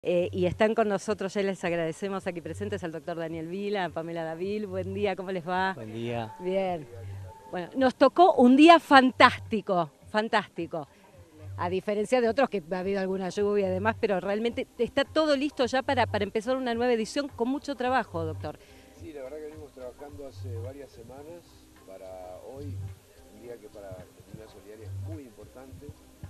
Y están con nosotros, ya les agradecemos aquí presentes al doctor Daniel Vila, a Pamela Davil. Buen día, ¿cómo les va? Buen día. Bien. Bueno, nos tocó un día fantástico, fantástico. A diferencia de otros que ha habido alguna lluvia y demás, pero realmente está todo listo ya para empezar una nueva edición con mucho trabajo, doctor. Sí, la verdad que venimos trabajando hace varias semanas para hoy, un día que para Argentina Solidaria es muy importante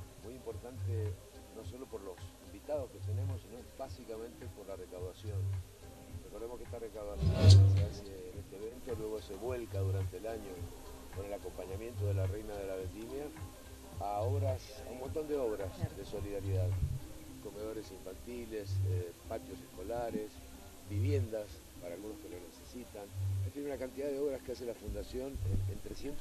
no solo por los invitados que tenemos, sino básicamente por la recaudación. Recordemos que esta recaudación se hace en este evento, luego se vuelca durante el año con el acompañamiento de la Reina de la Vendimia a un montón de obras de solidaridad, comedores infantiles, patios escolares, viviendas para algunos que lo necesitan. En fin, una cantidad de obras que hace la Fundación en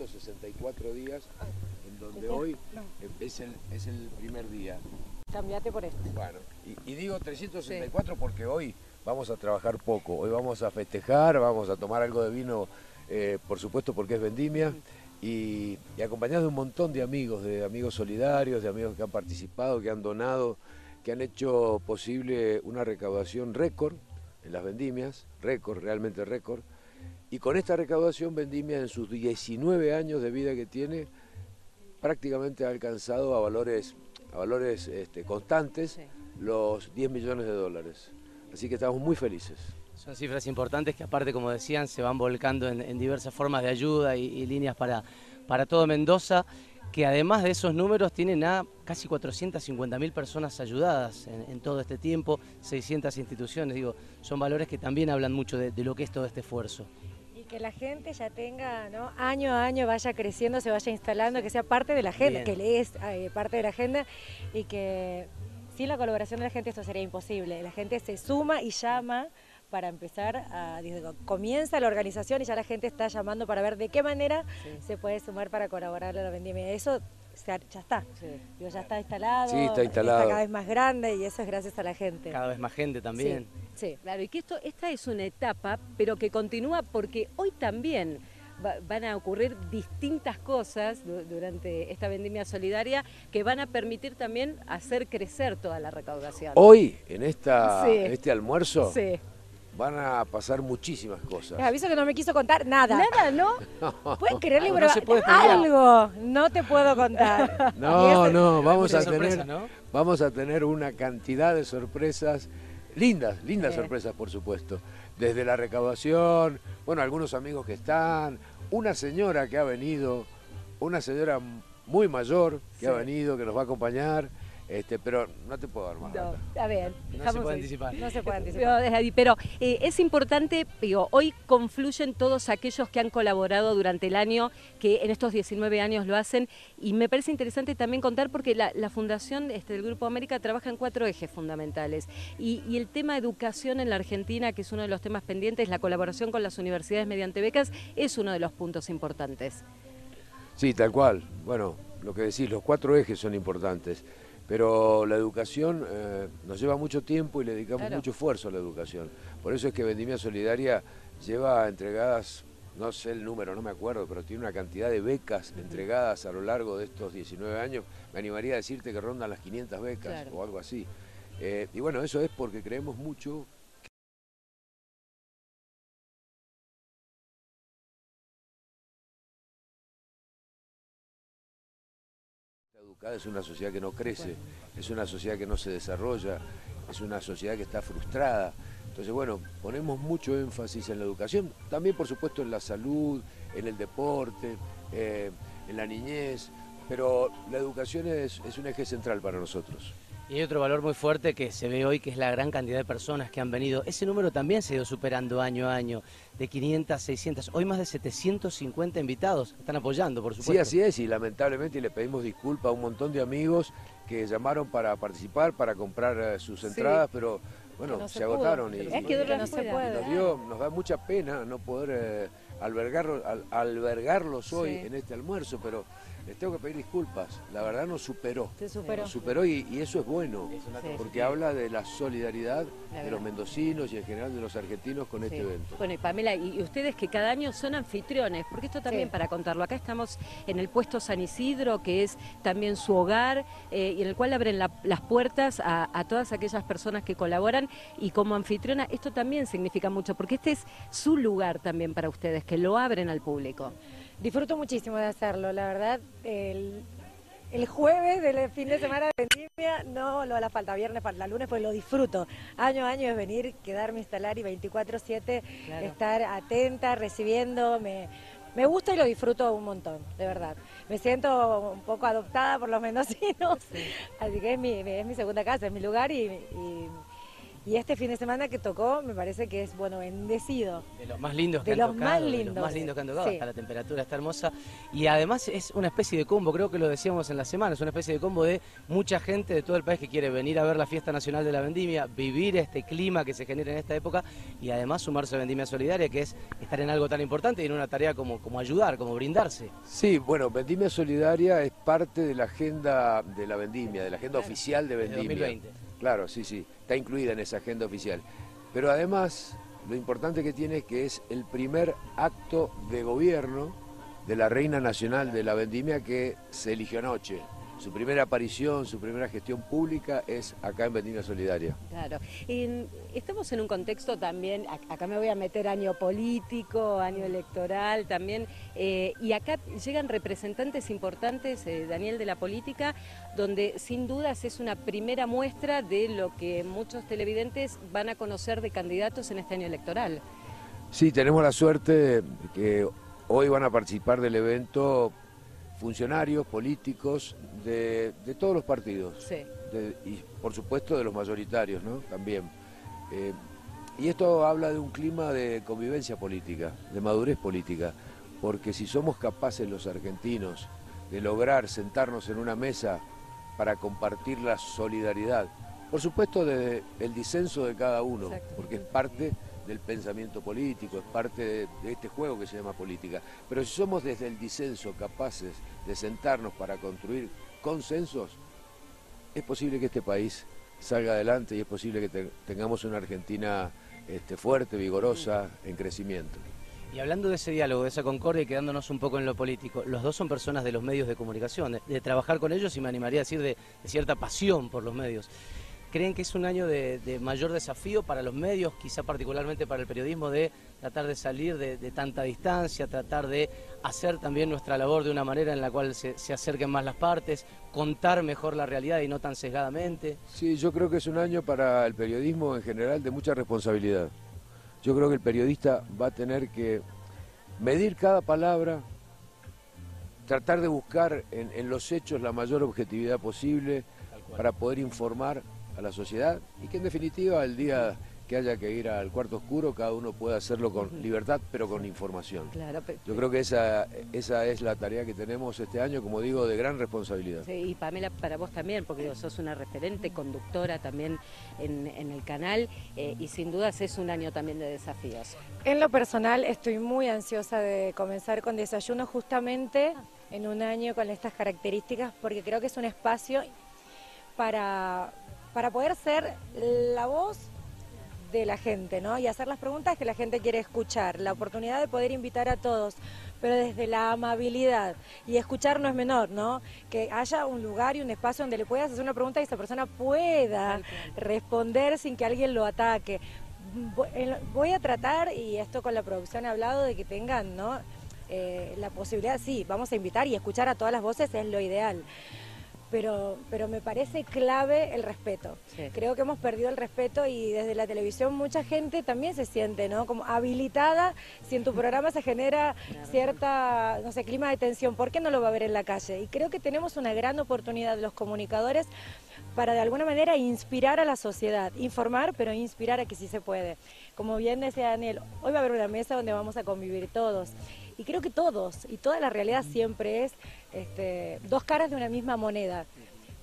364 días, en donde hoy es el primer día. Cambiate por esto. Bueno, y digo 364 porque hoy vamos a trabajar poco, hoy vamos a festejar, vamos a tomar algo de vino, por supuesto porque es vendimia, y acompañados de un montón de amigos solidarios, de amigos que han participado, que han donado, que han hecho posible una recaudación récord en las vendimias, récord, realmente récord, y con esta recaudación Vendimia en sus 19 años de vida que tiene, prácticamente ha alcanzado a valores constantes los 10 millones de dólares. Así que estamos muy felices. Son cifras importantes que aparte, como decían, se van volcando en diversas formas de ayuda y líneas para todo Mendoza, que además de esos números tienen a casi 450.000 personas ayudadas en todo este tiempo, 600 instituciones, digo, son valores que también hablan mucho de lo que es todo este esfuerzo. Y que la gente ya tenga, ¿no?, año a año vaya creciendo, se vaya instalando, que sea parte de la agenda, que le es parte de la agenda, y que sin la colaboración de la gente esto sería imposible. La gente se suma y llama para empezar, comienza la organización y ya la gente está llamando para ver de qué manera se puede sumar para colaborar a la vendimia. Eso ya está, digo, ya está instalado, sí, está instalado, está cada vez más grande y eso es gracias a la gente. Cada vez más gente también. Sí, claro, y que esta es una etapa, pero que continúa porque hoy también van a ocurrir distintas cosas durante esta vendimia solidaria que van a permitir también hacer crecer toda la recaudación. Hoy, en este almuerzo, van a pasar muchísimas cosas. Les aviso que no me quiso contar nada. Nada, ¿no? ¿Pueden creerle? No se puede algo no te puedo contar. No, vamos a tener una cantidad de sorpresas, lindas sorpresas, por supuesto. Desde la recaudación, bueno, algunos amigos que están, una señora que ha venido, una señora muy mayor que ha venido, que nos va a acompañar. Pero no te puedo dar más data. A ver, no se puede anticipar. No se puede anticipar. Pero es importante, hoy confluyen todos aquellos que han colaborado durante el año, que en estos 19 años lo hacen, y me parece interesante también contar porque la Fundación del Grupo América trabaja en 4 ejes fundamentales, y el tema educación en la Argentina, que es uno de los temas pendientes, la colaboración con las universidades mediante becas, es uno de los puntos importantes. Sí, tal cual. Bueno, lo que decís, los 4 ejes son importantes. Pero la educación nos lleva mucho tiempo y le dedicamos mucho esfuerzo a la educación. Por eso es que Vendimia Solidaria lleva entregadas, no sé el número, no me acuerdo, pero tiene una cantidad de becas entregadas a lo largo de estos 19 años. Me animaría a decirte que rondan las 500 becas o algo así. Y bueno, eso es porque creemos mucho. Educada es una sociedad que no crece, es una sociedad que no se desarrolla, es una sociedad que está frustrada. Entonces, bueno, ponemos mucho énfasis en la educación, también por supuesto en la salud, en el deporte, en la niñez, pero la educación es un eje central para nosotros. Y hay otro valor muy fuerte que se ve hoy, que es la gran cantidad de personas que han venido. Ese número también se ha ido superando año a año, de 500, 600, hoy más de 750 invitados están apoyando, por supuesto. Sí, así es, y lamentablemente le pedimos disculpas a un montón de amigos que llamaron para participar, para comprar sus entradas, pero bueno, no se agotaron. Nos da mucha pena no poder albergarlos hoy en este almuerzo, pero les tengo que pedir disculpas. La verdad nos superó. Se superó. Nos superó y eso es bueno, porque habla de la solidaridad La de los mendocinos y en general de los argentinos con este evento. Bueno, y Pamela, y ustedes que cada año son anfitriones, porque esto también para contarlo, acá estamos en el puesto San Isidro, que es también su hogar, y en el cual abren las puertas a todas aquellas personas que colaboran, y como anfitriona esto también significa mucho, porque este es su lugar también para ustedes, que lo abren al público. Disfruto muchísimo de hacerlo, la verdad. El jueves del fin de semana de vendimia, no lo la falta, viernes falta, lunes, pues lo disfruto. Año a año es venir, quedarme, instalar y 24/7 estar atenta, recibiendo. Me gusta y lo disfruto un montón, de verdad. Me siento un poco adoptada por los mendocinos, así que es mi segunda casa, es mi lugar y este fin de semana que tocó me parece que es, bueno, bendecido. De los más lindos que de han los tocado. Más lindos. De los más lindos que han tocado, Sí. hasta la temperatura está hermosa. Y además es una especie de combo, creo que lo decíamos en la semana, es una especie de combo de mucha gente de todo el país que quiere venir a ver la Fiesta Nacional de la Vendimia, vivir este clima que se genera en esta época y además sumarse a Vendimia Solidaria, que es estar en algo tan importante y en una tarea como ayudar, como brindarse. Sí, bueno, Vendimia Solidaria es parte de la agenda de la Vendimia, de la agenda oficial de Desde Vendimia. 2020. Claro, sí, está incluida en esa agenda oficial. Pero además, lo importante que tiene es que es el primer acto de gobierno de la Reina Nacional de la Vendimia que se eligió anoche. Su primera aparición, su primera gestión pública es acá en Vendimia Solidaria. Claro. Estamos en un contexto también, acá me voy a meter año político, año electoral también, y acá llegan representantes importantes, Daniel, de la política, donde sin dudas es una primera muestra de lo que muchos televidentes van a conocer de candidatos en este año electoral. Sí, tenemos la suerte que hoy van a participar del evento funcionarios, políticos, de todos los partidos. Sí. Y por supuesto de los mayoritarios, ¿no? También. Y esto habla de un clima de convivencia política, de madurez política, porque si somos capaces los argentinos de lograr sentarnos en una mesa para compartir la solidaridad, por supuesto del disenso de cada uno, Exacto. porque es parte del pensamiento político, es parte de este juego que se llama política, pero si somos desde el disenso capaces de sentarnos para construir consensos, es posible que este país salga adelante y es posible que tengamos una Argentina fuerte, vigorosa, en crecimiento. Y hablando de ese diálogo, de esa concordia y quedándonos un poco en lo político, los dos son personas de los medios de comunicación, de trabajar con ellos y me animaría a decir de cierta pasión por los medios. ¿Creen que es un año de mayor desafío para los medios, quizá particularmente para el periodismo, de tratar de salir de tanta distancia, tratar de hacer también nuestra labor de una manera en la cual se acerquen más las partes, contar mejor la realidad y no tan sesgadamente? Sí, yo creo que es un año para el periodismo en general de mucha responsabilidad. Yo creo que el periodista va a tener que medir cada palabra, tratar de buscar en los hechos la mayor objetividad posible para poder informar a la sociedad y que en definitiva el día que haya que ir al cuarto oscuro cada uno pueda hacerlo con libertad pero con información. Claro, Yo creo que esa es la tarea que tenemos este año, como digo, de gran responsabilidad. sí, y Pamela, para vos también, porque digo, sos una referente, conductora también en el canal, y sin dudas es un año también de desafíos. En lo personal estoy muy ansiosa de comenzar con Desayuno justamente en un año con estas características porque creo que es un espacio para poder ser la voz de la gente, ¿no? Y hacer las preguntas que la gente quiere escuchar, la oportunidad de poder invitar a todos, pero desde la amabilidad. Y escuchar no es menor, ¿no? Que haya un lugar y un espacio donde le puedas hacer una pregunta y esa persona pueda responder sin que alguien lo ataque. Voy a tratar, y esto con la producción he hablado, de que tengan, ¿no? La posibilidad, sí, vamos a invitar y escuchar a todas las voces es lo ideal. Pero me parece clave el respeto. Sí. Creo que hemos perdido el respeto y desde la televisión mucha gente también se siente, ¿no? Como habilitada, si en tu programa se genera cierta, no sé, clima de tensión, ¿por qué no lo va a ver en la calle? Y creo que tenemos una gran oportunidad los comunicadores para de alguna manera inspirar a la sociedad, informar, pero inspirar a que sí se puede. Como bien decía Daniel, hoy va a haber una mesa donde vamos a convivir todos. Y creo que todos, y toda la realidad siempre es dos caras de una misma moneda.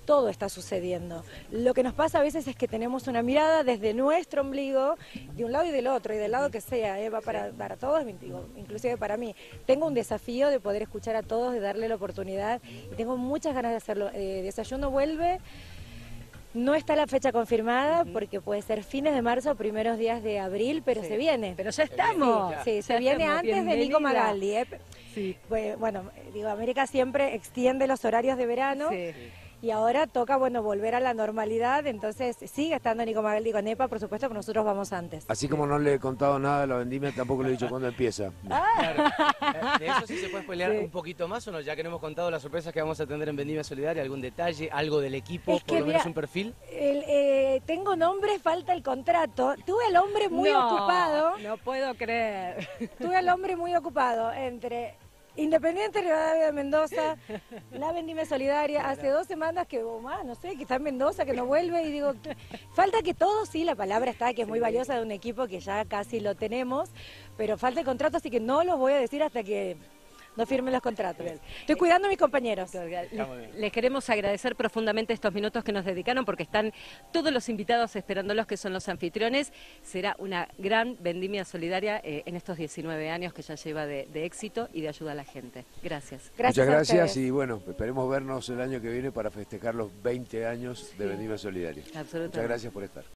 todo está sucediendo. Lo que nos pasa a veces es que tenemos una mirada desde nuestro ombligo, de un lado y del otro, y del lado que sea, va para todos, digo, inclusive para mí. Tengo un desafío de poder escuchar a todos, de darle la oportunidad, y tengo muchas ganas de hacerlo. Desayuno vuelve. No está la fecha confirmada porque puede ser fines de marzo o primeros días de abril, pero se viene. Pero ya estamos. Sí, se viene antes de Nico Magaldi. Sí. Pues, bueno, digo, América siempre extiende los horarios de verano. Sí. Y ahora toca, bueno, volver a la normalidad, entonces sigue estando Nico Magaldi con EPA, por supuesto, pero nosotros vamos antes. Así como no le he contado nada de la vendimia, tampoco le he dicho cuándo empieza. Claro. ¿De eso sí se puede spoilear un poquito más o no? Ya que no hemos contado las sorpresas que vamos a tener en Vendimia Solidaria, algún detalle, algo del equipo, Es que, por lo menos mira, un perfil. Tengo nombre, falta el contrato. Tuve al hombre muy ocupado. No puedo creer. Tuve al hombre muy ocupado entre Independiente Rivadavia de Mendoza, la Vendimia Solidaria, hace 2 semanas que, no sé, que está en Mendoza, que no vuelve, y digo, falta que todo, sí, la palabra está, que es muy valiosa de un equipo que ya casi lo tenemos, pero falta el contrato, así que no lo voy a decir hasta que no firmen los contratos. Estoy cuidando a mis compañeros. Les queremos agradecer profundamente estos minutos que nos dedicaron porque están todos los invitados esperándolos, que son los anfitriones. Será una gran vendimia solidaria en estos 19 años que ya lleva de éxito y de ayuda a la gente. Gracias. Muchas gracias y bueno, esperemos vernos el año que viene para festejar los 20 años de Vendimia Solidaria. Absolutamente. Muchas gracias por estar.